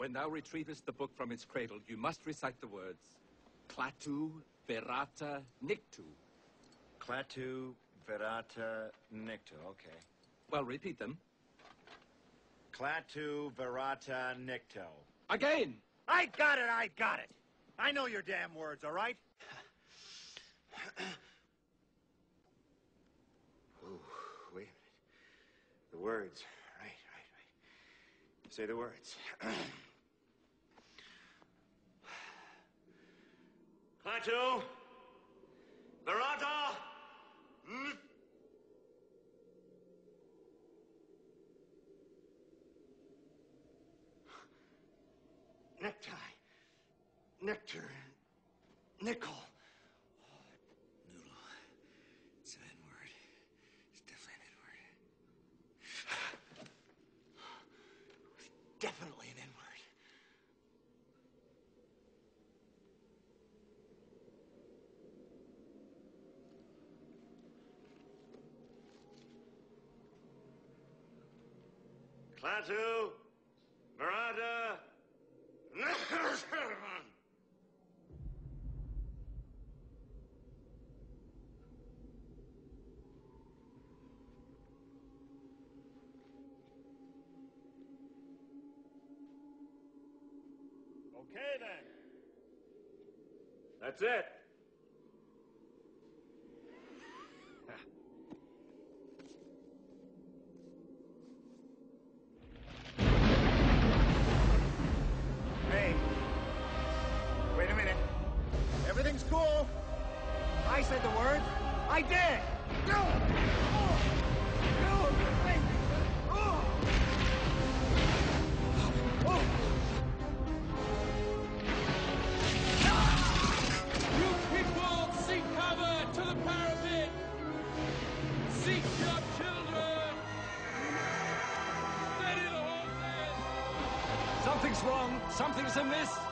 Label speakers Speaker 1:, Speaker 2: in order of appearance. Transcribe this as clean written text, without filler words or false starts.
Speaker 1: When thou retrievest the book from its cradle, you must recite the words Klaatu Verata Nictu.
Speaker 2: Klaatu Verata Nictu, okay.
Speaker 1: Well, repeat them.
Speaker 2: Klaatu Verata Nictu.
Speaker 1: Again!
Speaker 3: I got it! I know your damn words, all right?
Speaker 2: Ooh, wait a minute. The words. Right. Say the words. Klaatu Verata Necktie. Nectar. Nickel.
Speaker 4: Noodle. It's an N-word. It's definitely an N-word.
Speaker 2: It's definitely an N-word. Klaatu Verata
Speaker 3: Okay, then.
Speaker 2: That's it.
Speaker 3: Hey, wait a minute. Everything's cool. I said the words. I did.
Speaker 5: You people, seek cover to the parapet! Seek your children! Steady the horses!
Speaker 1: Something's wrong. Something's amiss.